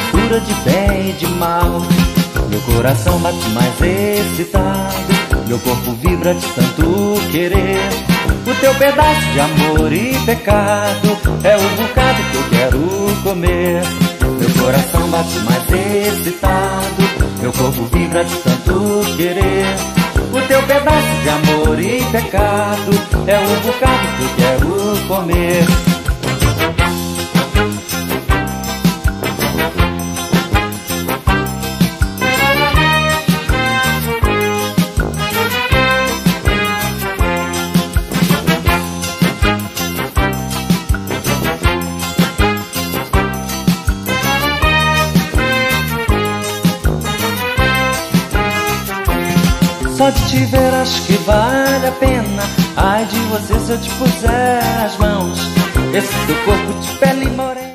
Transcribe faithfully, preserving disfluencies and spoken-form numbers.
mistura de bem e de mal. Meu coração bate mais excitado, meu corpo vibra de tanto querer. O teu pedaço de amor e pecado é o bocado que eu quero comer. Meu coração bate mais excitado, meu corpo vibra de tanto querer. O teu pedaço de amor e pecado é o bocado que eu quero comer. Só de te ver acho que vale a pena. Ai de você se eu te puser as mãos. Esse teu corpo de pele morena.